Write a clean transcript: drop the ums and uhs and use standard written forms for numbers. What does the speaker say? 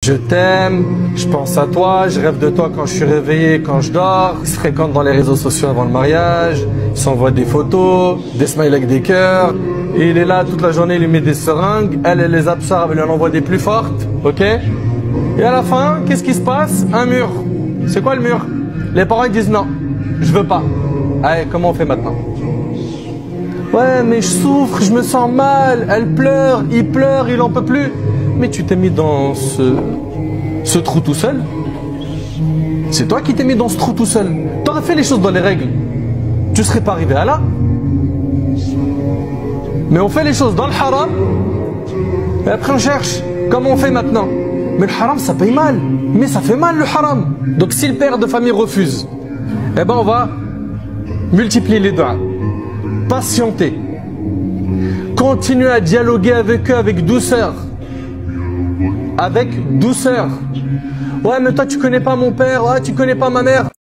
Je t'aime, je pense à toi, je rêve de toi quand je suis réveillé, quand je dors. Ils se fréquentent dans les réseaux sociaux avant le mariage, ils s'envoient des photos, des smileys avec des cœurs. Et il est là toute la journée, il lui met des seringues, elle les absorbe, elle lui en envoie des plus fortes, ok? Et à la fin, qu'est-ce qui se passe? Un mur. C'est quoi le mur? Les parents ils disent non, je veux pas. Allez, comment on fait maintenant? Ouais, mais je souffre, je me sens mal, elle pleure, il en peut plus. Mais tu t'es mis dans ce trou tout seul. C'est toi qui t'es mis dans ce trou tout seul. T'aurais fait les choses dans les règles. Tu serais pas arrivé à là. Mais on fait les choses dans le haram. Et après on cherche. Comment on fait maintenant? Mais le haram ça paye mal. Mais ça fait mal le haram. Donc si le père de famille refuse, eh ben on va multiplier les doigts. Patienter. Continuer à dialoguer avec eux avec douceur. Avec douceur. Ouais, mais toi tu connais pas mon père, ouais, tu connais pas ma mère.